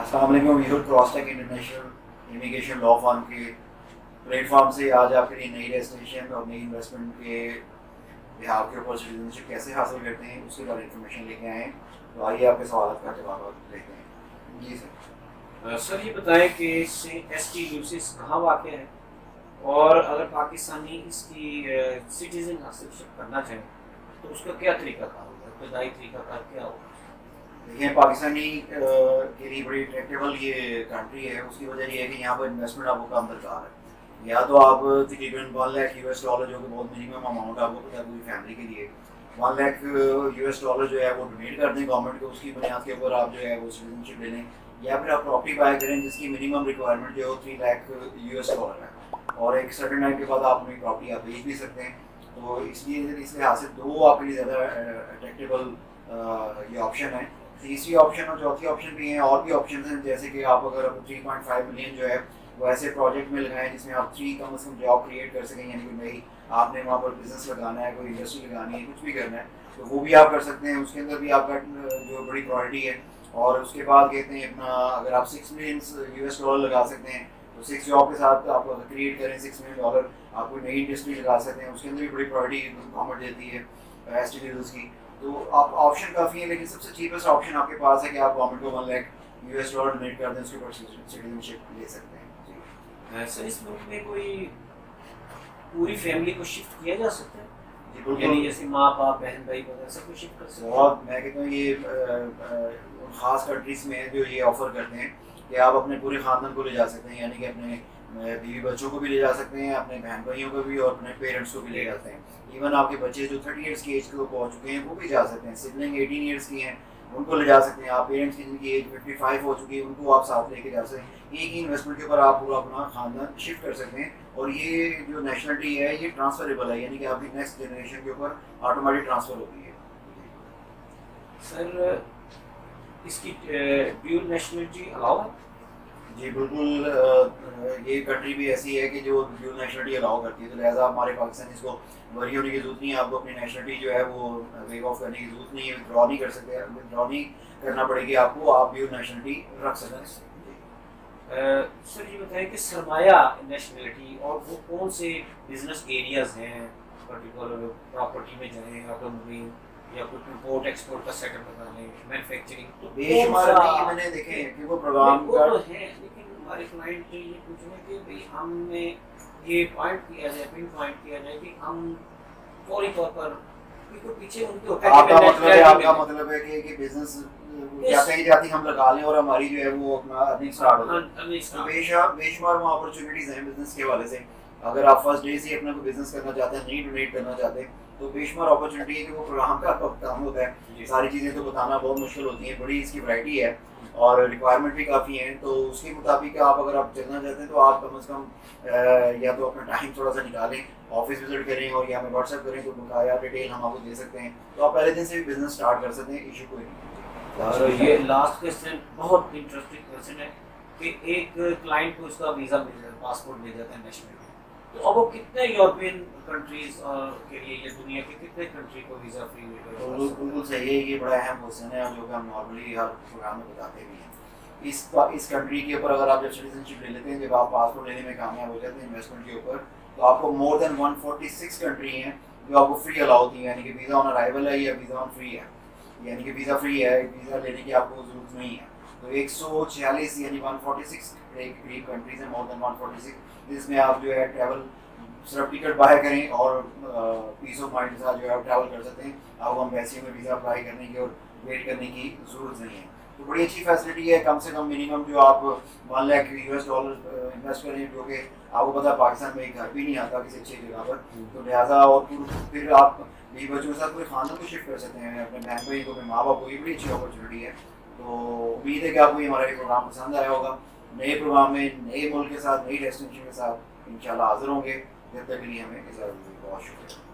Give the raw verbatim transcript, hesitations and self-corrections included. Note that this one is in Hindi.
अस्सलाम वालेकुम। Your Crosstech international immigration law firm के प्लेटफॉर्म से आज आपके लिए नई डेस्टिनेशन और नई इन्वेस्टमेंट के बिहार के ऊपर सिटीजनशिप कैसे हासिल करते हैं उसके बारे में इन्फॉर्मेशन लेके आए हैं। तो आइए आपके सवाल का जवाब देते हैं। जी सर। सर ये बताएं कि एस टी यूसिस कहाँ वाक़ है और अगर पाकिस्तानी इसकी सिटीजन हासिल करना चाहें तो उसका क्या तरीका कार होगा, इब्तदाई तरीका कार क्या होगा? देखिए, पाकिस्तानी के लिए बड़ी अट्रैक्टेबल ये कंट्री है। उसकी वजह ये है कि यहाँ पर इन्वेस्टमेंट आपको कम दरकार है। या तो आप तकरीबन वन लाख यू एस डॉलर जो कि बहुत मिनिमम अमाउंट आपको पता है पूरी फैमिली के लिए, वन लाख यू एस डॉलर जो है वो डोनेट कर दें गवर्नमेंट को। उसकी बुनियाद के ऊपर आप जो है वो सिटीजनशिप ले लें, या फिर आप प्रॉपर्टी बाय करें जिसकी मिनिमम रिक्वायरमेंट जो है थ्री लाख यू एस डॉलर है, और एक सर्टेन टाइम के बाद आप अपनी प्रॉपर्टी आप बेच भी सकते हैं। तो इसलिए इस लिहाज से दो आपके लिए ज़्यादा अट्रैक्टेबल ये ऑप्शन है। तीसरी ऑप्शन और चौथी ऑप्शन भी हैं, और भी ऑप्शन हैं, जैसे कि आप अगर थ्री पॉइंट फाइव मिलियन जो है वो ऐसे प्रोजेक्ट में लगाएं जिसमें आप थ्री कम अज़ कम जॉब क्रिएट कर सकें, यानी कि भाई आपने वहाँ पर बिजनेस लगाना है, कोई इंडस्ट्री लगानी है, कुछ भी करना है तो वो भी आप कर सकते हैं। उसके अंदर भी आपका जो बड़ी प्रायोरिटी है। और उसके बाद कहते हैं अपना अगर आप सिक्स मिलियन यू एस डॉलर लगा सकते हैं तो सिक्स जॉब के साथ आप क्रिएट करें सिक्स मिलियन डॉलर, आप कोई नई इंडस्ट्री लगा सकते हैं। उसके अंदर भी बड़ी प्रायोरिटी गवर्नमेंट देती है एस टी की। तो आप ऑप्शन काफ़ी है, लेकिन सबसे चीपेस्ट ऑप्शन आपके पास है कि आप गवर्नमेंट को one lakh U S dollar donate कर दें, उसके ऊपर सिटीजनशिप ले सकते हैं। सर इस मुल्क में कोई पूरी फैमिली को शिफ्ट किया जा सकता है? जी बिल्कुल, यानी जैसे माँ बाप बहन भाई वगैरह सब कुछ शिफ्ट कर सकते हैं। बहुत मैं कहता हूँ ये ख़ास कंट्रीज़ में जो ये ऑफ़र करते हैं कि आप अपने पूरे ख़ानदान को ले जा सकते हैं, यानी कि अपने बीवी बच्चों को भी ले जा सकते हैं, अपने बहन भाइयों को भी, और अपने पेरेंट्स को भी ले जाते हैं। इवन आपके बच्चे जो थर्टी ईयर्स की एज को पहुँच चुके हैं वो भी जा सकते हैं। सिबलिंग एटीन ईयर्स की हैं उनको ले जा सकते हैं। आप पेरेंट्स की जिनकी एज फिफ्टी फाइव हो चुकी है उनको आप साथ लेके जा सकते हैं। एक ही इन्वेस्टमेंट के ऊपर आप पूरा अपना खानदान शिफ्ट कर सकते हैं। और ये जो नेशनलिटी है ये ट्रांसफरेबल है, यानी कि आपकी नेक्स्ट जनरेशन के ऊपर ऑटोमेटिक ट्रांसफ़र होती है। सर इसकी ड्यूल नेशनलिटी अलाउ है? जी बिल्कुल, ये कंट्री भी ऐसी है कि जो ड्यूल नेशनलिटी अलाउ करती है, तो लिहाजा हमारे पाकिस्तानी इसको वरी होने की जरूरत नहीं है। आपको अपनी नेशनलिटी जो है वो वेव ऑफ करने की जरूरत नहीं है, विड्रॉ नहीं कर सकते, विड्रॉ नहीं करना पड़ेगी आपको, आप ड्यूल नेशनलिटी रख सकते हैं। सर ये बताएं कि सरमाया नेशनलिटी और वो कौन से बिजनेस एरियाज हैं, पर्टिकुलर प्रॉपर्टी में जाएँ, ऑटोमोबाइल या कुछ इंपोर्ट एक्सपोर्ट का सेटअप बना लें, मैन्युफैक्चरिंग, तो बेशुमार नहीं मैंने देखे हैं कि वो प्रोग्राम वो तो है, लेकिन हमारे क्लाइंट के ये पूछ रहे हैं कि भाई हमने ये पॉइंट किया जाए, पिन पॉइंट किया जाए कि हम फौरी तौर पर क्योंकि पीछे उनके होता है आपका मतलब है आपका मतलब है कि कि बिजनेस क्या कहीं जाती हम लगा लें और हमारी जो है वो अपना अर्निंग स्टार्ट हो जाए। तो बेशुमार बेशुमार वहाँ अपॉर्चुनिटीज़ हैं बिजनेस के हवाले से। अगर आप फर्स्ट डे से अपना कोई बिजनेस करना चाहते हैं, नहीं डोनेट करना चाहते तो बेशुमार अपॉर्चुनिटी है कि वो प्रोग्राम का काम होता है। सारी चीज़ें तो बताना बहुत मुश्किल होती हैं, बड़ी इसकी वैरायटी है और रिक्वायरमेंट भी काफ़ी हैं। तो उसके मुताबिक आप अगर आप चलना चाहते हैं तो आप कम अज़ कम या तो अपना टाइम थोड़ा सा निकालें, ऑफिस विजिट करें और या हमें व्हाट्सएप करें तो बकाया डिटेल हम आपको दे सकते हैं। तो आप पहले दिन से भी बिजनेस स्टार्ट कर सकते हैं, इशू कोई नहीं। और ये लास्ट क्वेश्चन बहुत इंटरेस्टिंग क्वेश्चन है कि एक क्लाइंट को उसका वीज़ा मिल जाता है, पासपोर्ट मिल जाता है नेशनल, तो अब वो कितने यूरोपियन कंट्रीज के लिए या दुनिया के कितने कंट्री को वीज़ा फ्री मिल रहा है? बिल्कुल सही है, ये बड़ा अहम क्वेश्चन है जो कि हम नॉर्मली हर प्रोग्राम में बताते भी हैं। इस इस कंट्री के ऊपर अगर आप जब सिटीजनशिप ले लेते हैं, जब आप पासपोर्ट लेने में कामयाब हो जाते हैं इन्वेस्टमेंट के ऊपर, तो आपको more than one forty six country हैं जो आपको फ्री अलाउ होती है, यानी कि वीज़ा ऑन अराइवल है या वीज़ा ऑन फ्री है, यानी कि वीज़ा फ्री है, वीज़ा लेने की आपको जरूरत नहीं है। तो एक सौ छियालीस यानी वन फोर्टी सिक्स करीब कंट्रीज हैं, more than one forty six, जिसमें आप जो है ट्रैवल सिर्फ टिकट बाय करें और पीस ऑफ माइंड के साथ जो है आप ट्रैवल कर सकते हैं। आपको एम्बेसी में वीज़ा अप्लाई करने की और वेट करने की ज़रूरत नहीं है। तो बड़ी अच्छी फैसिलिटी है। कम से कम मिनिमम जो आप one lakh U S dollar invest करें, जो कि आपको पता है पाकिस्तान में एक घर भी नहीं आता किसी अच्छी जगह पर, तो लिहाजा और फिर आप बीवी बच्चों के साथ पूरे खानदान को शिफ्ट कर सकते हैं, अपने बहन भाई को, अपने माँ बाप को, ये बड़ी अच्छी अपॉर्चुनिटी है। तो उम्मीद है कि आपको ये हमारा ये प्रोग्राम पसंद आया होगा। नए प्रोग्राम में नए मुल्क के साथ, नई डेस्टिनेशन के साथ इंशाल्लाह हाजिर होंगे। जब तक के लिए हमें इजाज़त दीजिए। बहुत शुक्रिया।